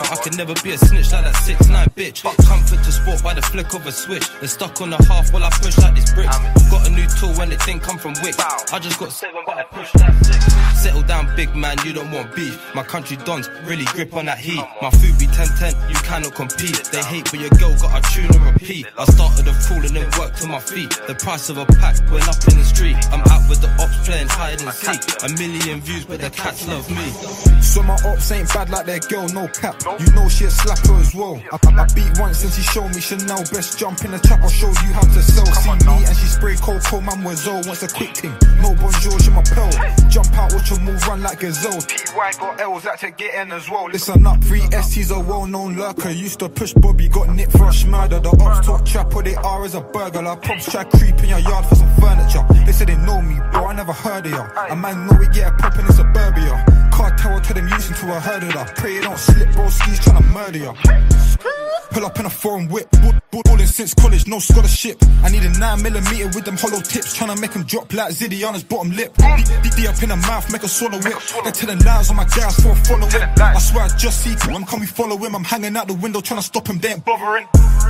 but I can never be a snitch like that 6ix9ine bitch. Comfort to sport by the flick of a switch. They're stuck on the half while I push like this brick. Got a new tool when it didn't come from Wick. I just got 7 but I push that 6. Settle down big man, you don't want beef. My country dons really grip on that heat. My food be 10-10, you cannot compete. They hate but your girl got a tune and repeat. I started a pool and then worked to my feet. The price of a pack went up in the street. I'm out with the ops playing hide and seek. 1 million views but the cats love me. So my ops ain't bad like their girl, no cap. You know she a slapper as well. I beat once and she showed me Chanel. Best jump in the trap, I'll show you how to sell. See me and she spray cocoa, man was all wants a quick thing. No bonjour, she my pearl. Jump out, watch her move, run like gazelle. PY got L's, that to get in as well. Listen up, 3ST's a well-known lurker. Used to push Bobby, got nicked for a murder. The ops talk trap, what they are is a burger. Like pops try creep in your yard for some furniture. They say they know me, bro, I never heard of ya. A man know we get a pop in suburbia. Cartel to them using to a herd of her. Pray you don't slip, bro, skis tryna murder ya. Pull up in a foreign whip, balling since college, no scholarship. I need a 9mm with them hollow tips, tryna make them drop like Ziddy on his bottom lip. D up in the mouth, make a swallow it. They're telling lies on my guys for a follow it. I swear I just see him, can we follow him? I'm hanging out the window tryna stop him, they ain't bothering.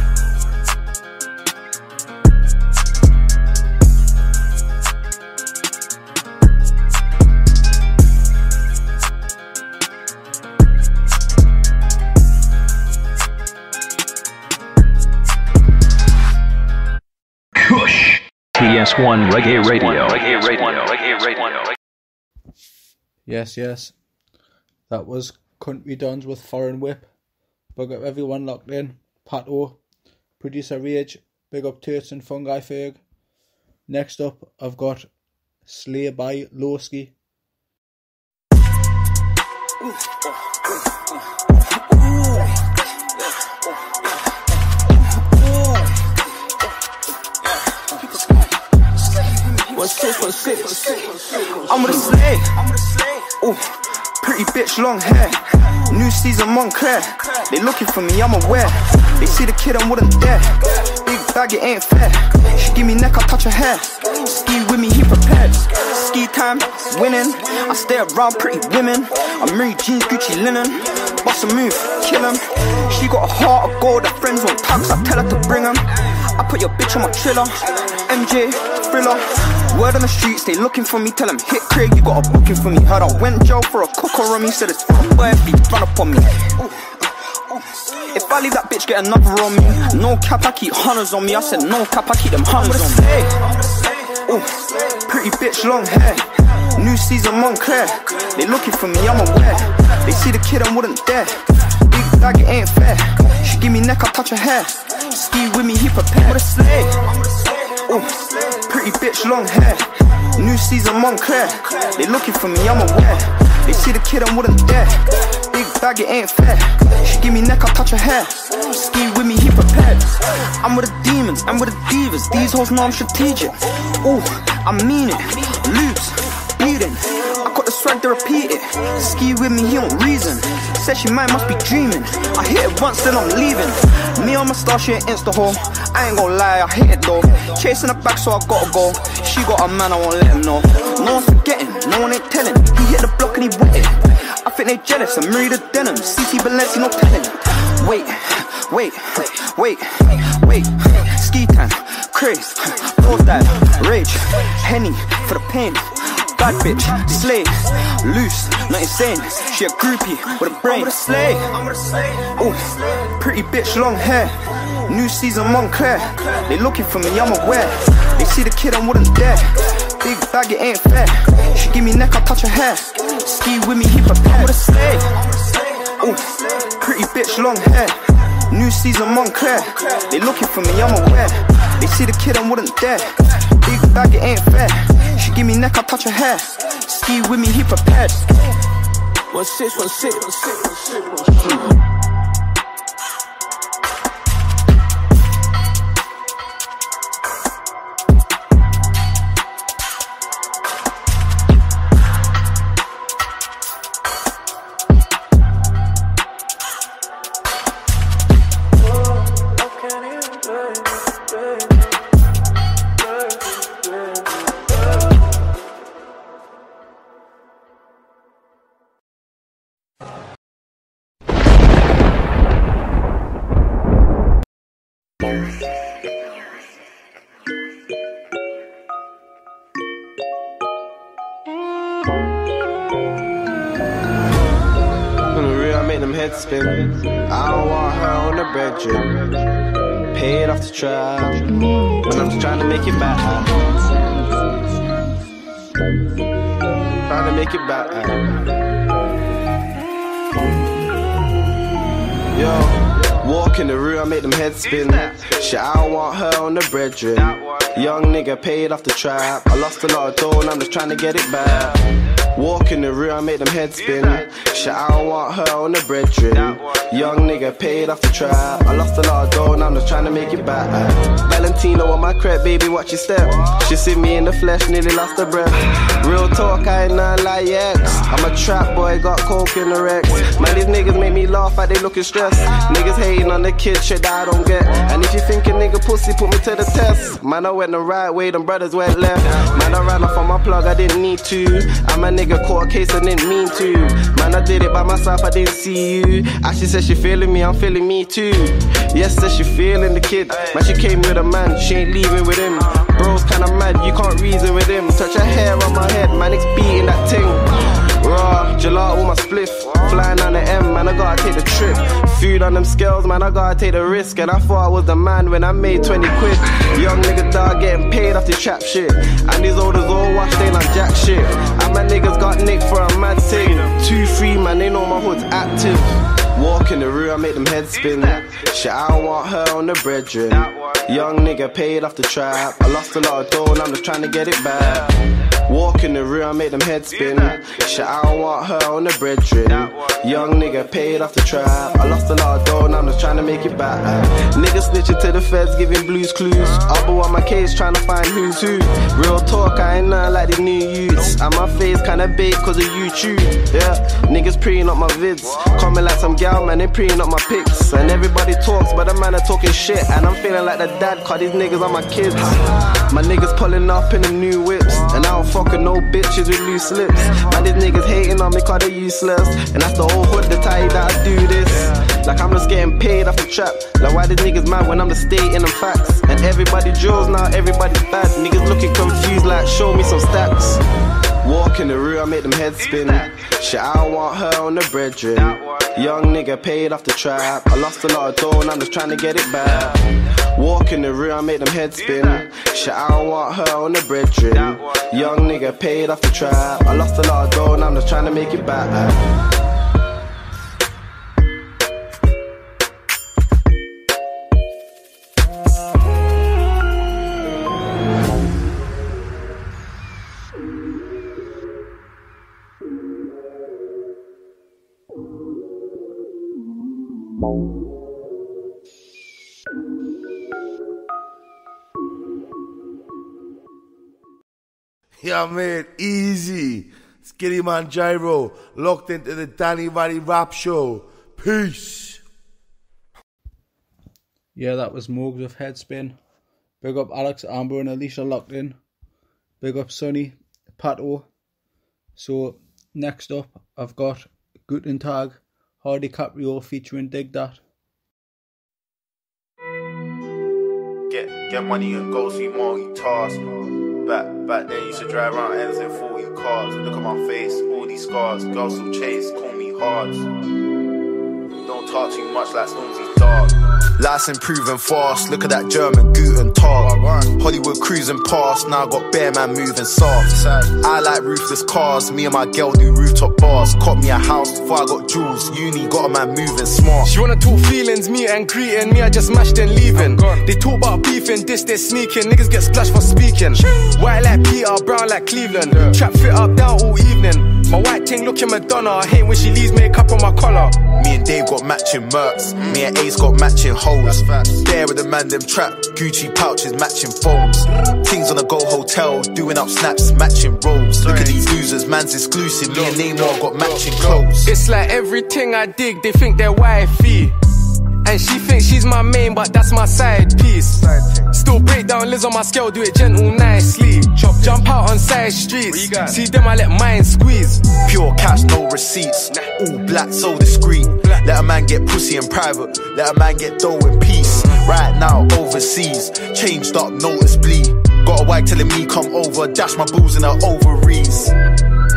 TS1 Reggae Radio. Yes. That was Country Dons with Foreign Whip. Big up everyone locked in. Pato, Producer Rage, big up Turts and Fungi Ferg. Next up, I've got Slay by Lowski. What's 6? I'm with a slay. Ooh, pretty bitch, long hair. New season, Montclair. They looking for me, I'm aware. They see the kid and wouldn't dare. Big bag, it ain't fair. She give me neck, I touch her hair. Ski with me, he prepared. Ski time, winning. I stay around pretty women. I'm Mary Jeans, Gucci linen. Bust a move, kill him. She got a heart of gold, her friends want tax, I tell her to bring them. I put your bitch on my trailer. MJ, Thriller. Word on the streets, they looking for me. Tell them, hit Craig, you got a booking for me. Heard I went jail for a cooker on me. Said it's fuck boy if he run up on me. If I leave that bitch, get another on me. No cap, I keep hunters on me. I said no cap, I keep them hunters on me. Ooh, pretty bitch, long hair. New season, Montclair. They looking for me, I'm aware. They see the kid and wouldn't dare. Big bag, it ain't fair. She give me neck, I touch her hair. Ski with me, he prepared. With a slay. Ooh, pretty bitch, long hair. New season, Montclair. They looking for me, I'm aware. They see the kid and wouldn't dare. Big bag, it ain't fair. She give me neck, I touch her hair. Ski with me, he prepared. I'm with the demons, I'm with the divas. These hoes know I'm strategic. Ooh, I mean it. Loops, beating. I got the swag to repeat it. Ski with me, he don't reason. Said she might must be dreaming. I hit it once, then I'm leaving. Me on my star, she ain't insta hoe. I ain't gon' lie, I hit it though. Chasing her back, so I gotta go. She got a man, I won't let him know. No one's forgetting, no one ain't telling. He hit the block and he wet it. I think they jealous, I'm Marie the denim. CC Balenci, no telling. Wait. Ski time, craze, pause that, rage, Henny for the pain. Bad bitch, slay, loose, not insane. She a groupie with a brain. I'm with a slay. Ooh, pretty bitch, long hair. New season, Montclair. They looking for me, I'm aware. They see the kid and wouldn't dare. Big bag, it ain't fair. She give me neck, I touch her hair. Ski with me, he prepared. I'm with a slay. Ooh, pretty bitch, long hair. New season, Montclair. They looking for me, I'm aware. They see the kid and wouldn't dare. Big bag, it ain't fair. She give me neck, I touch her hair. Ski with me, he prepared. 1-6. head spin. I don't want her on the bedroom. Paid off the trap when I'm just trying to make it back. Trying to make it back. Yo, walk in the room, I make them head spin. Shit, I don't want her on the bedroom. Young nigga paid off the trap. I lost a lot of dough and I'm just trying to get it back. Walk in the room, I make them head spin. Shit, I don't want her on the bedroom. Young nigga paid off the trap. I lost a lot of dough and I'm just trying to make it back. Valentino on my crep, baby, watch your step. She see me in the flesh, nearly lost her breath. Real talk, I ain't nothing like X. I'm a trap boy, got coke in the Rex. Man, these niggas make me laugh, like they looking stressed. Niggas hating on the kid, shit that I don't get. And if you think a nigga pussy, put me to the test. Man, I went the right way, them brothers went left. Man, I ran off on my plug, I didn't need to. I'm a nigga caught a case, I didn't mean to. Man, I did it by myself, I didn't see you. Ashley said she feeling me, I'm feeling me too. Yes, said she feeling the kid. Man, she came with a man, she ain't leaving with him. Bro's kinda mad, you can't reason with him. Touch her hair on my head, man, it's beating that ting. Raw, gelato, my spliff. Flying on the M, man, I gotta take the trip. Food on them scales, man, I gotta take the risk. And I thought I was the man when I made 20 quid. Young nigga dog getting paid off the trap shit. And these olders all washed in on jack shit. And my niggas got nicked for a mad thing. 2-3, man, they know my hood's active. Walk in the room, I make them head spin. Shit, I don't want her on the bedroom. Young nigga paid off the trap. I lost a lot of dough and I'm just trying to get it back. Walk in the room, I make them head spin. Shit, I don't want her on the bedroom. Young nigga paid off the trap. I lost a lot of dough and I'm just trying to make it back. Niggas snitching to the feds, giving blues clues. I'll blow on my case, trying to find who's who. Real talk, I ain't nothing like the new youths. And my face kinda baked cause of YouTube. Yeah, niggas preying up my vids. Coming like some gal, man, they preying up my pics. And everybody talks, but the man are talking shit. And I'm feeling like the dad, cause these niggas are my kids. My niggas pulling up in them new whips. And I don't fucking no bitches with loose lips. Man, these niggas hating on me cause they useless. And that's the whole hood that tell you that I do this. Like I'm just getting paid off the trap. Like why these niggas mad when I'm just stating them facts. And everybody drills now, everybody's bad. Niggas looking confused like show me some stats. Walk in the room, I make them head spin. Shit, I don't want her on the bedroom. Young nigga paid off the trap. I lost a lot of dough and I'm just trying to get it back. Walk in the room, I make them head spin. Shit, I don't want her on the bedroom. Young nigga paid off the trap. I lost a lot of dough and I'm just trying to make it back. Yeah, man, easy. Skitty Man Gyro, locked into the Danny Valley Rap Show. Peace. Yeah, that was Moogs with Headspin. Big up Alex, Amber and Alicia locked in. Big up Sonny, Pato. So, next up, I've got Guten Tag, Hardy Caprio featuring Dig That. Get money and go see multitask. Back then used to drive around ends in 40 cars. Look at my face, all these scars. Girls still chase, call me Hards. Don't talk too much like Stormzy's dog. Life's improving fast, look at that German Guten Tag. Hollywood cruising past, now I got bare man moving soft. I like roofless cars, me and my girl do rooftop bars. Caught me a house before I got jewels, uni got a man moving smart. She wanna talk feelings, meet and greeting, me I just mashed and leaving. They talk about beefing, this they sneaking, niggas get splashed for speaking. White like Peter, brown like Cleveland, trap fit up down all evening. My white ting looking Madonna, I hate when she leaves makeup on my collar. Me and Dave got matching mercs, me and Ace got matching hoes. There with the man them trap, Gucci pouches matching phones. Things on the Go Hotel, doing up snaps, matching robes. Look at these losers, man's exclusive, me and Neymar got matching clothes. It's like everything I dig, they think they're wifey. And she thinks she's my main, but that's my side piece. Still break down Liz on my scale, do it gentle, nicely. Jump out on side streets, see them I let mine squeeze. Pure cash, no receipts, all black, so discreet. Let a man get pussy in private, let a man get dough in peace. Right now, overseas, changed up noticeably. Got a wife telling me come over, dash my balls in her ovaries.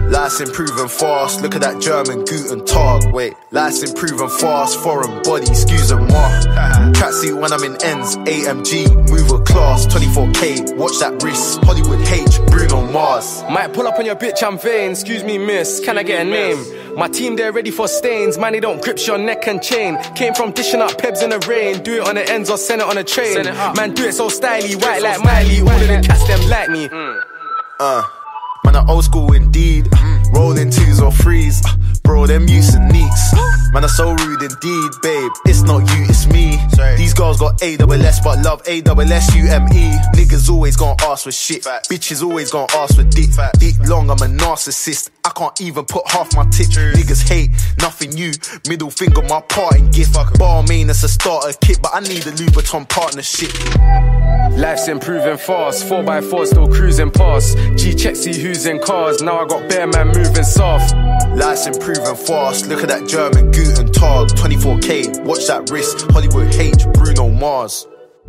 Life's improving fast, look at that German Guten Tag. Wait, life's improving fast, foreign body, excuse me more. Tracksuit when I'm in ends, AMG, mover class, 24K, watch that wrist, Hollywood H, Bruno Mars. Might pull up on your bitch, I'm vain, excuse me miss, can I get a name? My team, they're ready for stains, man, they don't grip your neck and chain. Came from dishing up pebs in the rain, do it on the ends or send it on a train. Man, do it so styly, white like Miley, all of the cats, them like me. Man, are old school indeed, rolling 2s or 3s, bro, them use and neeks. Man, are so rude indeed, babe, it's not you, it's me. These girls got AWS, but love AWSUME. Niggas always gon' ask for shit, bitches always gon' ask for dick. Dick long, I'm a narcissist, I can't even put half my tip. Niggas hate, nothing new, middle finger my parting gift. Balmain, it's a starter kit, but I need a Louboutin partnership. Life's improving fast, 4x4 still cruising past. G-check, see who's in cars, now I got bare man moving soft. Life's improving fast, look at that German Guten Tag, 24K, watch that wrist, Hollywood H, Bruno Mars.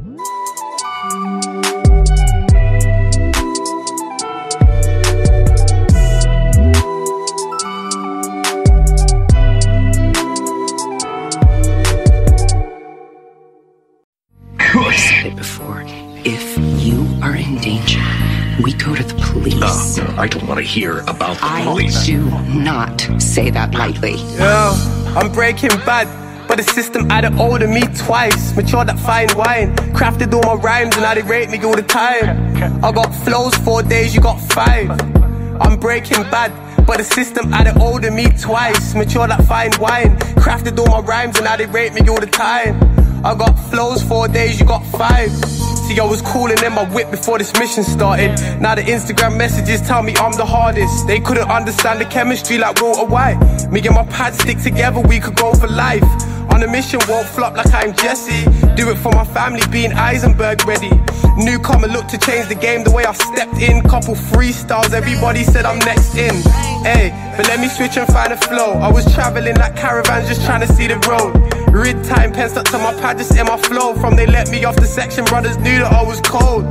I've said it before. If you are in danger, we go to the police. No, I don't want to hear about the police. I do not say that lightly. Yo, I'm Breaking Bad, but the system added older me twice. Mature that fine wine, crafted all my rhymes and now they rate me all the time. I got flows 4 days, you got 5. I'm Breaking Bad, but the system added older me twice. Mature that fine wine, crafted all my rhymes and now they rate me all the time. I got flows 4 days, you got 5. See, I was cooling in my whip before this mission started. Now the Instagram messages tell me I'm the hardest. They couldn't understand the chemistry like Walter White. Me and my pad stick together, we could go for life. On a mission, won't flop like I'm Jesse. Do it for my family, being Eisenberg ready. Newcomer look to change the game the way I stepped in. Couple freestyles, everybody said I'm next in. Hey, but let me switch and find a flow. I was traveling like caravans, just trying to see the road. Read time, pen stuck to my pad, just in my flow. From they let me off the section, brothers knew that I was cold.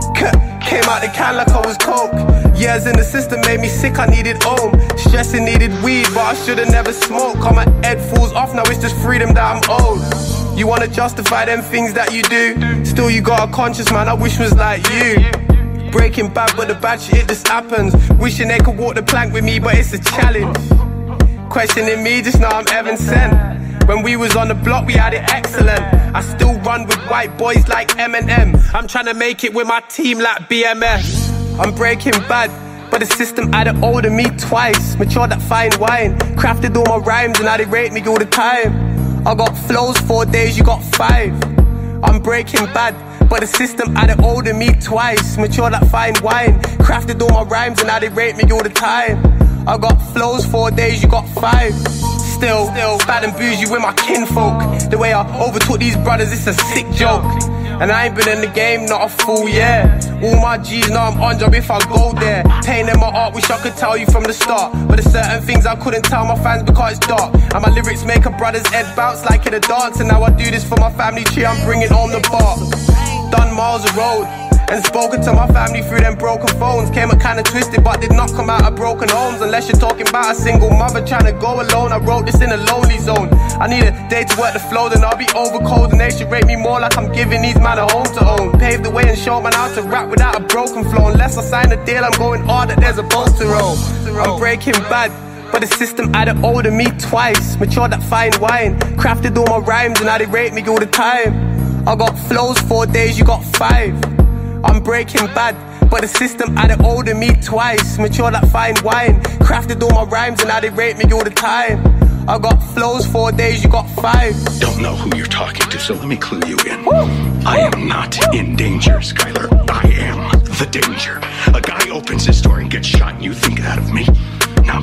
Came out the can like I was coke. Years in the system made me sick, I needed home. Stressing, needed weed, but I should've never smoked. Cause my head falls off, now it's just freedom that I'm owed. You wanna justify them things that you do, still you got a conscience, man, I wish was like you. Breaking Bad, but the bad shit, it just happens. Wishing they could walk the plank with me, but it's a challenge. Questioning me, just know I'm heaven sent. When we was on the block, we had it excellent. I still run with white boys like Eminem. I'm trying to make it with my team like BMS. I'm Breaking Bad, but the system added older me twice. Mature that fine wine, crafted all my rhymes and now they rate me all the time. I got flows 4 days, you got 5. I'm Breaking Bad, but the system added older me twice. Mature that fine wine, crafted all my rhymes and now they rate me all the time. I got flows 4 days, you got 5. Still bad and bougie with my kinfolk. The way I overtook these brothers, it's a sick joke. And I ain't been in the game, not a fool, yeah. All my G's know I'm on job if I go there. Pain in my art, wish I could tell you from the start. But there's certain things I couldn't tell my fans because it's dark. And my lyrics make a brother's head bounce like in a dance. And now I do this for my family tree, I'm bringing home the bar. Done miles of road and spoken to my family through them broken phones. Came up kinda twisted but did not come out of broken homes. Unless you're talking about a single mother trying to go alone. I wrote this in a lonely zone. I need a day to work the flow, then I'll be over cold. And they should rate me more like I'm giving these man a home to own. Pave the way and show man how to rap without a broken flow. Unless I sign a deal, I'm going hard that there's a boat to roll. I'm Breaking Bad, but the system added older me twice. Mature that fine wine, crafted all my rhymes and now they rate me all the time. I got flows 4 days, you got 5. I'm Breaking Bad, but the system added older me twice. Mature that fine wine, crafted all my rhymes and now they rate me all the time. I got flows 4 days, you got 5. Don't know who you're talking to, so let me clue you in. I am not in danger, Skylar. I am the danger. A guy opens his door and gets shot and you think that of me? No,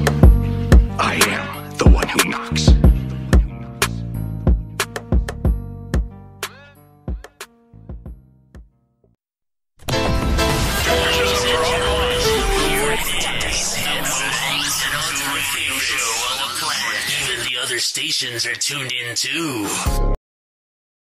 I am the one who knocks. Even the other stations are tuned in too.